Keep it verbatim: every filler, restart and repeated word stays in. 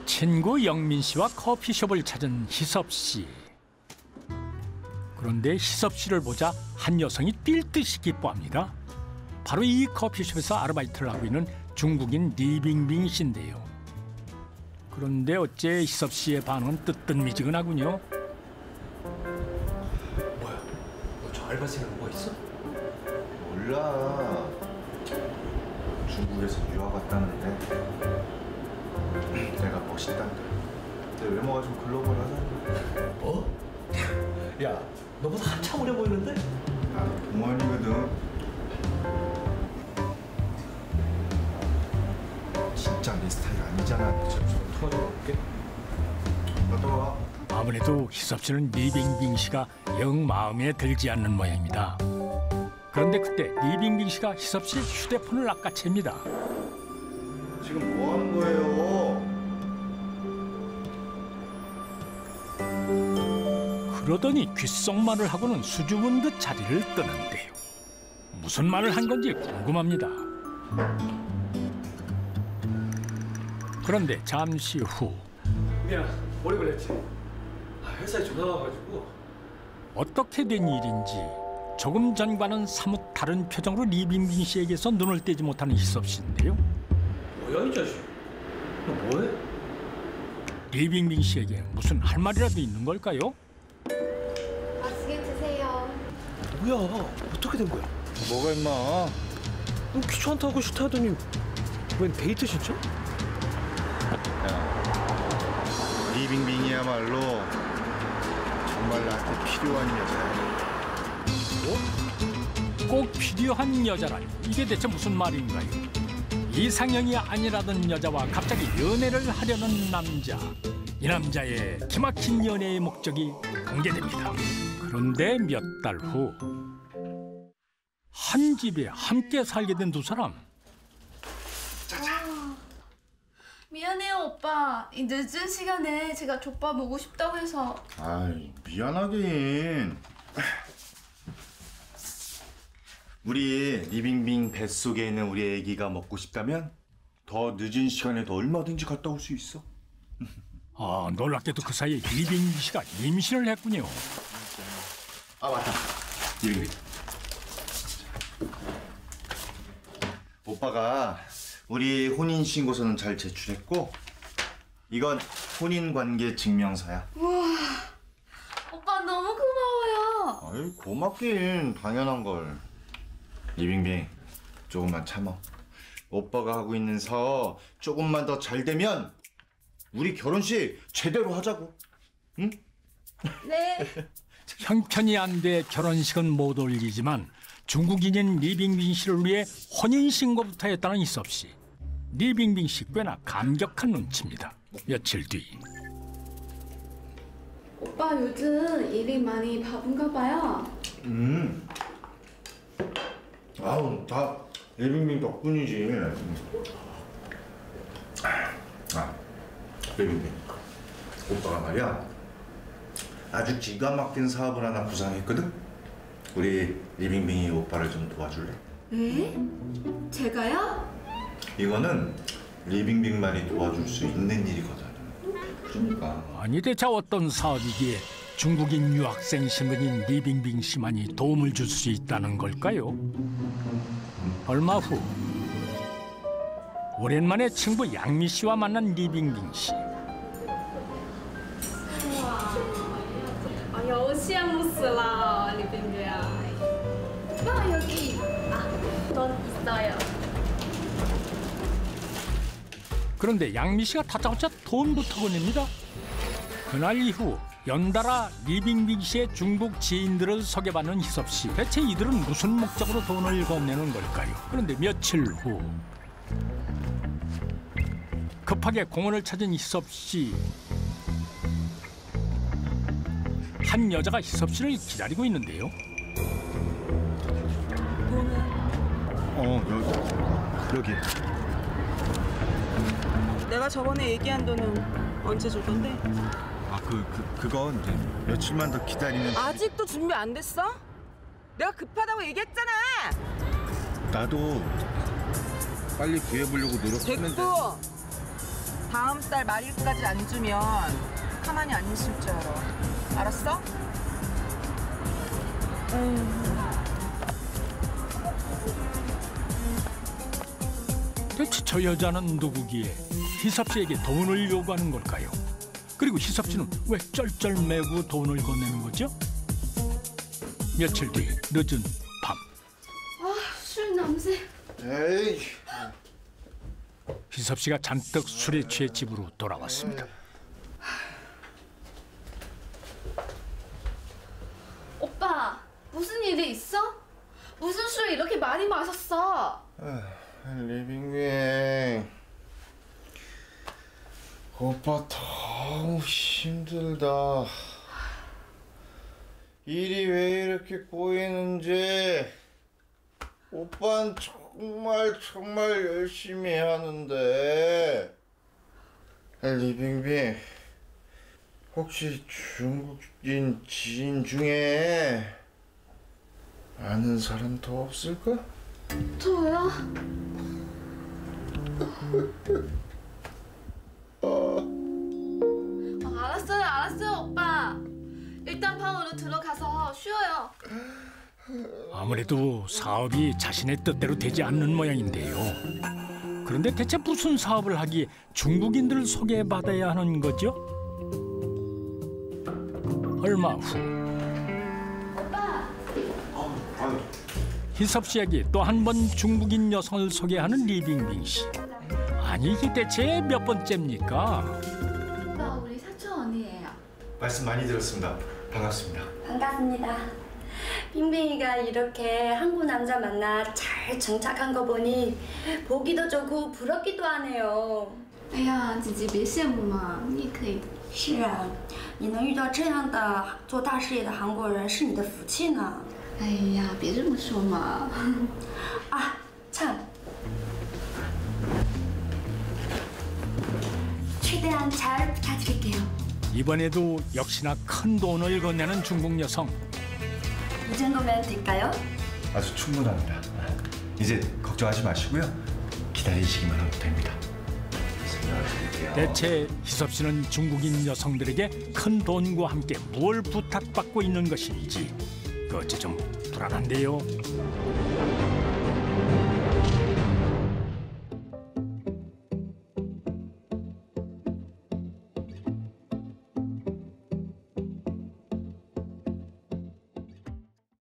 친구 영민 씨와 커피숍을 찾은 희섭 씨. 그런데 희섭 씨를 보자 한 여성이 뛸 듯이 기뻐합니다. 바로 이 커피숍에서 아르바이트를 하고 있는 중국인 리빙빙 씨인데요. 그런데 어째 희섭 씨의 반응은 뜨뜻미지근하군요. 뭐야? 너 저 알바생은 뭐 있어? 몰라. 중국에서 유학 왔다는데 내가 멋있단다. 내 외모가 좀 글로벌하잖아. 뭐? 야, 너보다 한참 어려 보이는데? 나도 동안이거든. 진짜 내 스타일 아니잖아. 저, 저 통화 좀 해볼게. 갔다 와. 아무래도 희섭 씨는 리빙빙 씨가 영 마음에 들지 않는 모양입니다. 그런데 그때 리빙빙 씨가 희섭 씨의 휴대폰을 낚아챕니다. 지금 뭐 하는 거예요? 그러더니 귓속말을 하고는 수줍은 듯 자리를 뜨는데요. 무슨 말을 한 건지 궁금합니다. 그런데 잠시 후 미안, 오래 걸렸지? 아, 회사에 전화 와가지고. 어떻게 된 일인지 조금 전과는 사뭇 다른 표정으로 리빙빙 씨에게서 눈을 떼지 못하는 희섭 씨인데요. 뭐야 이 자식? 너 뭐해? 리빙빙 씨에게 무슨 할 말이라도 있는 걸까요? 맛있게 드세요. 뭐야? 어떻게 된 거야? 뭐가 임마? 너 귀찮다고 싫다더니 웬 데이트 신청? 야, 리빙빙이야말로 정말 나한테 필요한 여자야. 꼭 필요한 여자라니 이게 대체 무슨 말인가요? 이상형이 아니라던 여자와 갑자기 연애를 하려는 남자. 이 남자의 기막힌 연애의 목적이 공개됩니다. 그런데 몇 달 후 한 집에 함께 살게 된 두 사람. 미안해요 오빠. 이 늦은 시간에 제가 족밥 먹고 싶다고 해서. 아이, 미안하긴. 우리 리빙빙 뱃속에 있는 우리 애기가 먹고 싶다면 더 늦은 시간에도 얼마든지 갔다 올 수 있어. 아, 놀랍게도 그 사이에 리빙빙 씨가 임신을 했군요. 아, 맞다. 리빙빙. 오빠가 우리 혼인신고서는 잘 제출했고 이건 혼인관계 증명서야. 우와. 오빠 너무 고마워요. 아이, 고맙긴 당연한 걸. 리빙빙, 조금만 참어. 오빠가 하고 있는 사업 조금만 더 잘 되면 우리 결혼식 제대로 하자고. 응? 네. 형편이 안 돼 결혼식은 못 올리지만 중국인인 리빙빙 씨를 위해 혼인신고부터 했다는 희섭 씨. 리빙빙 씨 꽤나 감격한 눈치입니다. 며칠 뒤. 오빠 요즘 일이 많이 바쁜가 봐요. 음. 아우, 다 리빙빙 덕분이지. 아, 리빙빙. 오빠가 말이야. 아주 기가 막힌 사업을 하나 구상했거든? 우리 리빙빙이 오빠를 좀 도와줄래? 네? 제가요? 이거는 리빙빙만이 도와줄 수 있는 일이거든. 그러니까. 아니 대체 어떤 사업이기에 중국인 유학생 신분인 리빙빙 씨만이 도움을 줄 수 있다는 걸까요? 얼마 후 오랜만에 친구 양미 씨와 만난 리빙빙 씨. 아, 시아무스라 리빙빙야. 아, 여기. 아, 돈 있어요. 그런데 양미 씨가 다짜고짜 돈부터 보냅니다. 그날 이후 연달아 리빙빙 씨의 중국 지인들을 소개받는 희섭 씨. 대체 이들은 무슨 목적으로 돈을 건네는 걸까요? 그런데 며칠 후 급하게 공원을 찾은 희섭 씨. 한 여자가 희섭 씨를 기다리고 있는데요. 어, 여기. 여기. 내가 저번에 얘기한 돈은 언제 줄 건데? 아, 그, 그, 그건 이제 며칠만 더 기다리면. 아직도 준비 안 됐어? 내가 급하다고 얘기했잖아! 나도 빨리 구해보려고 노력했는데. 됐고! 다음 달 말일까지 안 주면 가만히 안 있을 줄 알아. 알았어? 대체 저 여자는 누구기에 희섭 씨에게 돈을 요구하는 걸까요? 그리고 희섭 씨는 왜 쩔쩔매고 돈을 건네는 거죠? 며칠 뒤 늦은 밤 술 냄새. 에이. 희섭 씨가 잔뜩 술에 취해 집으로 돌아왔습니다. 오빠, 무슨 일이 있어? 무슨 술 이렇게 많이 마셨어? 리빙뱅. 오빠 너무 힘들다. 일이 왜 이렇게 꼬이는지. 오빠는 정말 정말 열심히 하는데. 리빙뱅. 혹시 중국인 지인 중에 아는 사람 더 없을까? 저요? 아, 알았어요, 알았어요, 오빠. 일단 방으로 들어가서 쉬어요. 아무래도 사업이 자신의 뜻대로 되지 않는 모양인데요. 그런데 대체 무슨 사업을 하기에 중국인들을 소개받아야 하는 거죠? 얼마 후 오빠, 희섭 씨에게 또 한 번 중국인 여성을 소개하는 리빙빙 씨. 아니 이게 대체 몇 번째입니까? 오빠 우리 사촌 언니예요. 말씀 많이 들었습니다. 반갑습니다. 반갑습니다. 빙빙이가 이렇게 한국 남자 만나 잘 정착한 거 보니 보기도 좋고 부럽기도 하네요. 哎呀，姐姐别羡慕嘛，你也可以的。 是啊，你能遇到这样的做大事业的韩国人是你的福气呢。 哎呀，别这么说嘛。 아, 참. 최대한 잘 부탁드릴게요. 이번에도 역시나 큰 돈을 건네는 중국 여성. 이 정도면 될까요? 아주 충분합니다. 이제 걱정하지 마시고요. 기다리시기만 하면 됩니다. 대체 희섭 씨는 중국인 여성들에게 큰 돈과 함께 뭘 부탁받고 있는 것인지 그 어째 좀 불안한데요.